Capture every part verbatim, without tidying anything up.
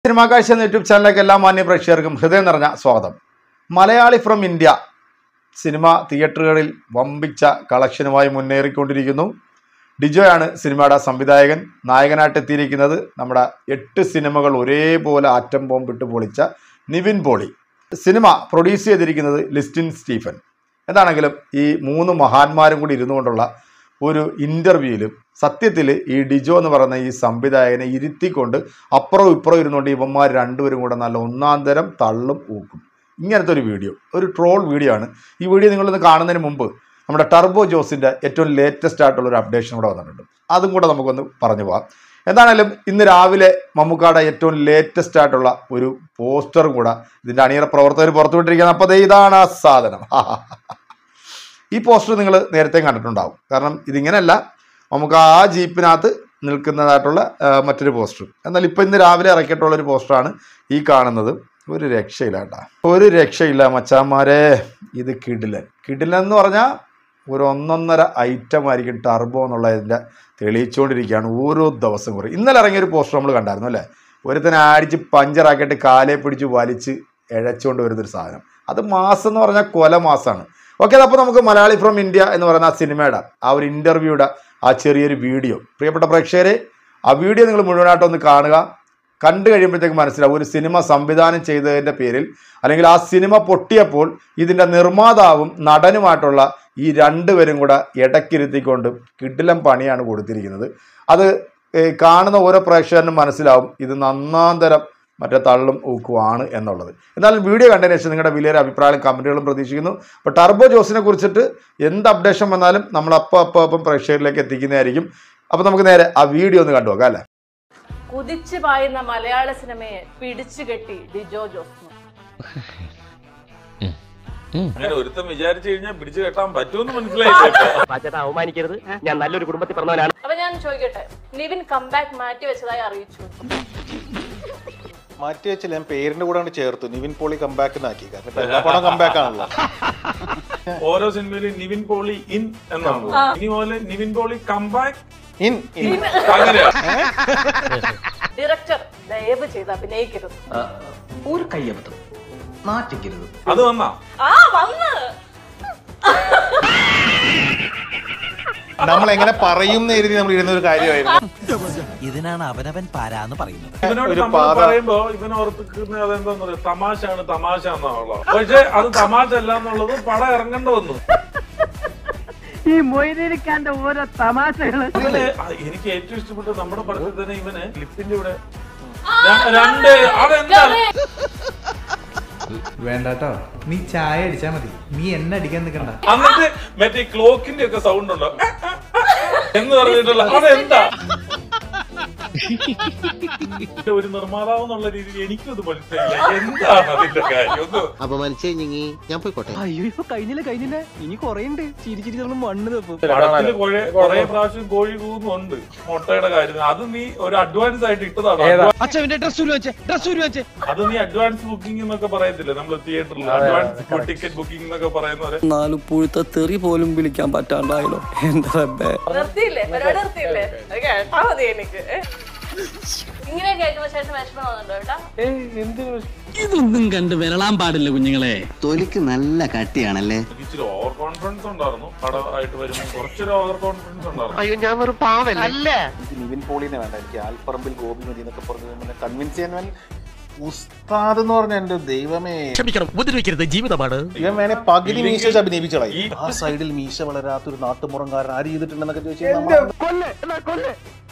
Cinema കാഴ്ച എന്ന YouTube ചാനലിലേക്ക് എല്ലാ മാന്യ പ്രേക്ഷകർക്കും ഹൃദയം നിറഞ്ഞ സ്വാഗതം. മലയാളി ഫ്രം ഇന്ത്യ സിനിമ തിയേറ്ററുകളിൽ വമ്പിച്ച കളക്ഷനുമായി മുന്നേറിക്കൊണ്ടിരിക്കുന്നു. ഡിജോയാണ് സിനിമയുടെ സംവിധായകൻ. നായകനായിട്ട് എത്തിയിരിക്കുന്നത് നമ്മുടെ എട്ട് സിനിമകൾ ഒരേപോലെ ആറ്റം ബോംബിട്ട് പൊളിച്ച നിവിൻ പോളി. സിനിമ പ്രൊഡ്യൂസ് ചെയ്തിരിക്കുന്നത് ലിസ്റ്റിൻ സ്റ്റീഫൻ. എന്താണെങ്കിലും ഈ മൂന്ന് മഹാന്മാരും കൂടി ഇരുന്നു കൊണ്ടുള്ള ഒരു ഇൻ്റർവ്യൂവിലും സത്യത്തിൽ ഈ ഡിജോ എന്ന് പറയുന്ന ഈ സംവിധായകനെ ഇരുത്തിക്കൊണ്ട് അപ്പുറവും ഇപ്പുറവും ഇരുന്നുകൊണ്ട് ഇവന്മാർ രണ്ടുപേരും കൂടെ നല്ല ഒന്നാം തരം തള്ളും ഊക്കും. ഇങ്ങനത്തെ ഒരു വീഡിയോ, ഒരു ട്രോൾ വീഡിയോ ആണ്. ഈ വീഡിയോ നിങ്ങളൊന്ന് കാണുന്നതിന് മുമ്പ് നമ്മുടെ ടർബോ ജോസിൻ്റെ ഏറ്റവും ലേറ്റസ്റ്റ് ആയിട്ടുള്ള ഒരു അപ്ഡേഷൻ കൂടെ വന്നിട്ടുണ്ട്. അതും കൂടെ നമുക്കൊന്ന് പറഞ്ഞു പോകാം. എന്താണേലും ഇന്ന് രാവിലെ മമ്മൂക്കാടെ ഏറ്റവും ലേറ്റസ്റ്റ് ആയിട്ടുള്ള ഒരു പോസ്റ്ററും കൂടെ ഇതിൻ്റെ അണിയറ പ്രവർത്തകർ പുറത്തുവിട്ടിരിക്കുന്നത്. അപ്പോൾ ഇതാണ് ആ സാധനം. ഈ പോസ്റ്റർ നിങ്ങൾ നേരത്തെ കണ്ടിട്ടുണ്ടാവും. കാരണം ഇതിങ്ങനെയല്ല, നമുക്ക് ആ ജീപ്പിനകത്ത് നിൽക്കുന്നതായിട്ടുള്ള മറ്റൊരു പോസ്റ്റർ. എന്നാൽ ഇപ്പം ഇന്ന് രാവിലെ ഇറക്കിയിട്ടുള്ളൊരു പോസ്റ്ററാണ് ഈ കാണുന്നത്. ഒരു രക്ഷയില്ല കേട്ടോ, ഒരു രക്ഷയില്ല മച്ചാന്മാരെ. ഇത് കിടിലൻ കിടിലൻ എന്ന് പറഞ്ഞാൽ ഒരു ഒന്നൊന്നര ഐറ്റം ആയിരിക്കും ടർബോ എന്നുള്ളതിൻ്റെ തെളിയിച്ചുകൊണ്ടിരിക്കുകയാണ് ഓരോ ദിവസം കുറി. ഇന്നലെ ഇറങ്ങിയൊരു പോസ്റ്റർ നമ്മൾ കണ്ടായിരുന്നു അല്ലേ? ഒരുത്തനെ അടിച്ച് പഞ്ചറാക്കിയിട്ട് കാലേ പിടിച്ച് വലിച്ച് ഇഴച്ചുകൊണ്ട് വരുന്നൊരു സാധനം. അത് മാസം എന്ന് പറഞ്ഞാൽ കൊല മാസമാണ്. ഓക്കെ, അപ്പോൾ നമുക്ക് മലയാളി ഫ്രം ഇന്ത്യ എന്ന് പറയുന്ന ആ സിനിമയുടെ ആ ഒരു ഇൻ്റർവ്യൂയുടെ ആ ചെറിയൊരു വീഡിയോ, പ്രിയപ്പെട്ട പ്രേക്ഷകരെ ആ വീഡിയോ നിങ്ങൾ മുഴുവനായിട്ടൊന്ന് കാണുക. കണ്ടു കഴിയുമ്പോഴത്തേക്ക് മനസ്സിലാവും ഒരു സിനിമ സംവിധാനം ചെയ്തതിൻ്റെ പേരിൽ, അല്ലെങ്കിൽ ആ സിനിമ പൊട്ടിയപ്പോൾ ഇതിൻ്റെ നിർമ്മാതാവും നടനുമായിട്ടുള്ള ഈ രണ്ടുപേരും കൂടെ ഇടയ്ക്കിരുത്തിക്കൊണ്ട് കിടിലം പണിയാണ് കൊടുത്തിരിക്കുന്നത്. അത് കാണുന്ന ഓരോ പ്രേക്ഷകനും മനസ്സിലാവും ഇത് നന്നാന്തരം മറ്റേ തള്ളും ഊക്കുവാണ് എന്നുള്ളത്. എന്നാലും വീഡിയോ കണ്ടതിന് ശേഷം നിങ്ങളുടെ വലിയൊരു അഭിപ്രായം കമൻറ്റുകളും പ്രതീക്ഷിക്കുന്നു. അപ്പോൾ ടർബോ ജോസിനെ കുറിച്ചിട്ട് എന്ത് അപ്ഡേഷൻ വന്നാലും നമ്മൾ അപ്പം അപ്പം അപ്പം പ്രേക്ഷകരിലേക്ക് എത്തിക്കുന്നതായിരിക്കും. അപ്പോൾ നമുക്ക് നേരെ ആ വീഡിയോ ഒന്ന് കണ്ടു നോക്കാം അല്ലേ? കുതിച്ചു പായുന്ന മലയാള സിനിമയെ പിടിച്ചു കെട്ടി ഡിജോ ജോസ്. അങ്ങനെ ഒരുത്തം വിചാരിച്ചു കഴിഞ്ഞാൽ പിടിച്ചു കെട്ടാൻ പറ്റുമെന്ന് മനസ്സിലായില്ല. അവമാനിക്കരുത്, ഞാൻ നല്ലൊരു കുടുംബത്തിൽ പറഞ്ഞവനാണ്. അപ്പൊ ഞാൻ ചോദിക്കട്ടെ, നിവിൻ കംബാക്ക് മാറ്റി വെച്ചതായി അറിയിച്ചു. മാറ്റി വെച്ചില്ല, ഞാൻ പേരിന്റെ കൂടെ ചേർത്തു. നിവിൻ പോളി കംബാക്ക് ആക്കി. കാരണം എല്ലാ പടം കംബാക്ക് ആണല്ലോ. ഓരോ സിനിമയിലും നിവിൻ പോളി ഇൻ എന്നാണ്. ഇനി പോലെ Nivin Pauly comeback in director ദയവ് ചെയ്ത് അഭിനയിക്കരുത്. ഒരു കയ്യബദ്ധം നാറ്റിക്കരുത്. അത് വന്നാ ആ വന്ന് നമ്മൾ എങ്ങനെ പറയും എഴുതി നമ്മൾ ഇരുന്ന ഒരു കാര്യമായിരുന്നു. ഇതിനാണ് അവനവൻ പാരാന്ന് പറയുന്നത്. ഇവനോട് നമ്മൾ പറയുമ്പോ ഇവൻ ഓർപ്പിക്കുന്നത് അതെന്താന്ന് പറയാ, തമാശയാണ് തമാശ എന്നാണുള്ളത്. പക്ഷെ അത് തമാശ അല്ല എന്നുള്ളത് പടം ഇറങ്ങേണ്ട വന്നു. ഈ മൊയ്തീരിക്കാന്റെ ഓരോ തമാശകള്. എനിക്ക് ഏറ്റവും ഇഷ്ടപ്പെട്ട നമ്മുടെ പടത്തിൽ തന്നെ ഇവന് ലിപ്പിന്റെ ഇവിടെ രണ്ട് അതെന്താ വേണ്ടാട്ടോ, നീ ചായ അടിച്ചാ മതി, നീ എന്നെ അടിക്കാൻ നിൽക്കണ്ട. എന്നിട്ട് മറ്റേ ക്ലോക്കിന്റെ ഒക്കെ സൗണ്ട് ഉണ്ടോ എന്ന് പറഞ്ഞിട്ടുള്ള അതെന്താ? ഒരു നിർമ്മാതാവ് എന്നുള്ള രീതിയിൽ എനിക്കത് മനസ്സിലായില്ല. എന്താണ് അതിന്റെ കാര്യം? അപമാനിച്ചേ ഞാൻ പോയിക്കോട്ടെ. അയ്യോ കഴിഞ്ഞില്ല കഴിഞ്ഞില്ല, ഇനി കൊറേണ്ട്. ചിരിച്ചിരി നമ്മൾ മണ്ണ് തപ്പും. പടത്തില് കൊറേ പ്രാവശ്യം കോഴി കൂന്നുണ്ട് മുട്ടയുടെ കാര്യം. അത് നീ ഒരു അഡ്വാൻസ് ആയിട്ട് ഇട്ടതാണ്. അത് നീ അഡ്വാൻസ് ബുക്കിംഗ് എന്നൊക്കെ പറയത്തില്ലേ നമ്മൾ തിയേറ്ററിൽ, അഡ്വാൻസ് ടിക്കറ്റ് ബുക്കിംഗ് എന്നൊക്കെ പറയുന്നവരെ. നാലു പുഴുത്ത തെറി പോലും വിളിക്കാൻ പറ്റാണ്ടായല്ലോ. എന്താ നിർത്തിയില്ലേ പരിപാടി, നിർത്തിയില്ലേ? കേട്ടാ മതി എനിക്ക്. ഇങ്ങനെ കേൾക്കുന്ന ശേഷം വിഷമം വന്നിട്ടുണ്ടോ കേട്ടാ? ഇതൊന്നും കണ്ട് വിരളാൻ പാടില്ല കുഞ്ഞുങ്ങളെ. തൊലിക്ക് നല്ല കട്ടിയാണല്ലേ. ഇച്ചിരി ഓവർ കോൺഫിഡൻസ് ഉണ്ടായിരുന്നു പടമായിട്ട് വരുമ്പോൾ, കുറച്ചൊരു ഓവർ കോൺഫിഡൻസ് ഉണ്ടായിരുന്നു. അയ്യോ ഞാൻ ഒരു പാവല്ല. നിവിൻ പോളിനെ വേണ്ട, എനിക്ക് ആൽപ്പറമ്പിൽ ഗോപിമതി എന്നൊക്കെ പറഞ്ഞ് കൺവിൻസ് ചെയ്യാൻ ഉസ്താദ് എന്ന് പറഞ്ഞ എന്റെ ദൈവമേ. ഉപദ്രവിക്കരുത്, ജീവിതമാണ്. ഇവൻ വേണേ പകുതി മീശ അഭിനയിപ്പിച്ചോളായി. ആ സൈഡിൽ മീശ വളരാത്തൊരു നാട്ടുമുറങ്കാരൻ ആര് ചെയ്തിട്ടുണ്ടെന്നൊക്കെ ചോദിച്ചാൽ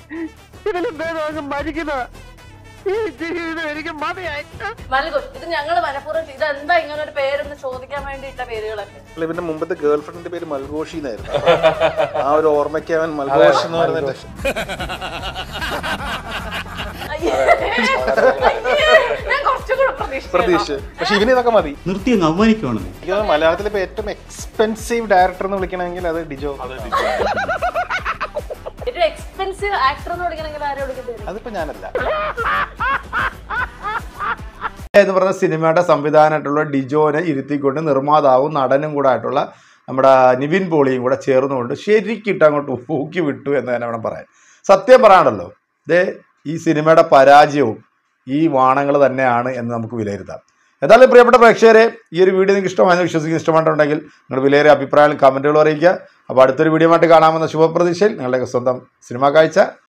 മൽഗുൻ, ഇത് ഞങ്ങള് മനഃപൂർവ്വം ഇതെന്താ ഇങ്ങനെ ഒരു പേരെന്ന് ചോദിക്കാൻ വേണ്ടി ഇട്ട പേരുകളൊക്കെ. ഇവന്റെ മുമ്പത്തെ ഗേൾ ഫ്രണ്ടിന്റെ പേര് മൽഘോഷി എന്നായിരുന്നു. ആ ഒരു ഓർമ്മയ്ക്ക് അവൻ മൽഘോഷ് എന്ന് പറഞ്ഞിട്ട് പ്രതീക്ഷ. പക്ഷെ ഇവന് ഇതൊക്കെ മതി. നിർത്തി അവമാനിക്കുവാണ്. എനിക്ക് മലയാളത്തിലെ ഇപ്പൊ ഏറ്റവും എക്സ്പെൻസീവ് ഡയറക്ടർ എന്ന് വിളിക്കണമെങ്കിൽ അത് ഡിജോ. എക്സ്പെൻസീവ് ആക്ടർ എന്ന് വിളിക്കണമെങ്കിൽ ആരെ വിളിക്കുന്നത്? അതിപ്പോ ഞാനല്ല. എന്ന് പറഞ്ഞ സിനിമയുടെ സംവിധാനമായിട്ടുള്ള ഡിജോനെ ഇരുത്തിക്കൊണ്ട് നിർമ്മാതാവും നടനും കൂടെ ആയിട്ടുള്ള നമ്മുടെ നിവിൻ പോളിയും കൂടെ ചേർന്നുകൊണ്ട് ശരിക്കിട്ട് അങ്ങോട്ട് ഊക്കി വിട്ടു എന്ന് തന്നെ വേണം പറയാൻ. സത്യം പറയാണല്ലോ, ദേ ഈ സിനിമയുടെ പരാജയവും ഈ വാണങ്ങൾ തന്നെയാണ് എന്ന് നമുക്ക് വിലയിരുത്താം. ഏതായാലും പ്രിയപ്പെട്ട പ്രേക്ഷകരെ, ഈ ഒരു വീഡിയോ നിങ്ങൾക്ക് ഇഷ്ടമായെന്ന് വിശ്വസിക്കുന്ന ഇഷ്ടമായിട്ടുണ്ടെങ്കിൽ നിങ്ങൾ വിലയേറിയ അഭിപ്രായങ്ങൾ കമൻറ്റുകൾ അറിയിക്കുക. അപ്പോൾ അടുത്തൊരു വീഡിയോ ആയിട്ട് കാണാമെന്ന ശുഭപ്രതീക്ഷയിൽ നിങ്ങളുടെയൊക്കെ സ്വന്തം സിനിമാ കാഴ്ച.